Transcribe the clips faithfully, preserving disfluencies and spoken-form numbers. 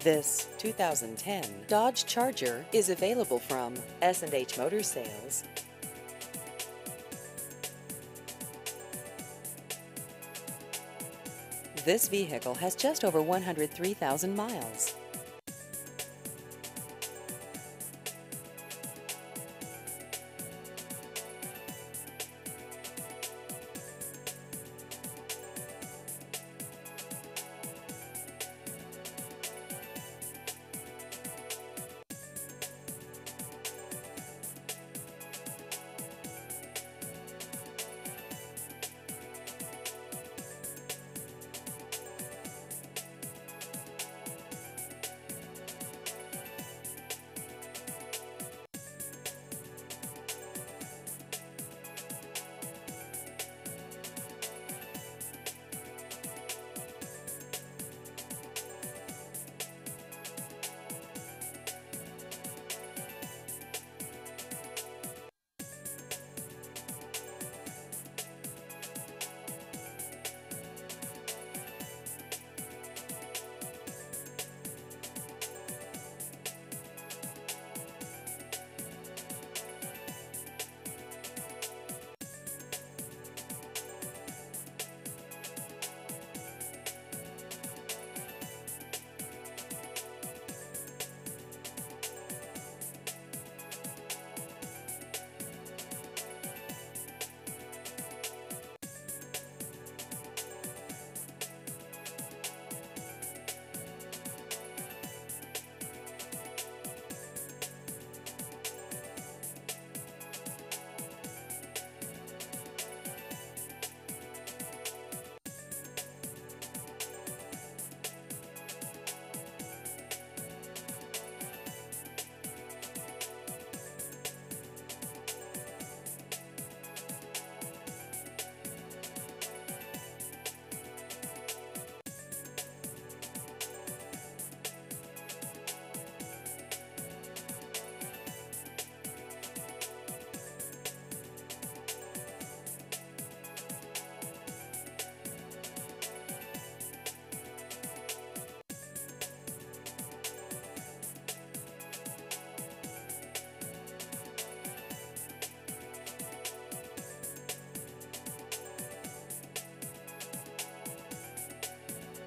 This two thousand ten Dodge Charger is available from S and H Motor Sales. This vehicle has just over one hundred three thousand miles.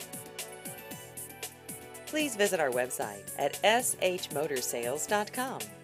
Please visit our website at s h motor sales dot com.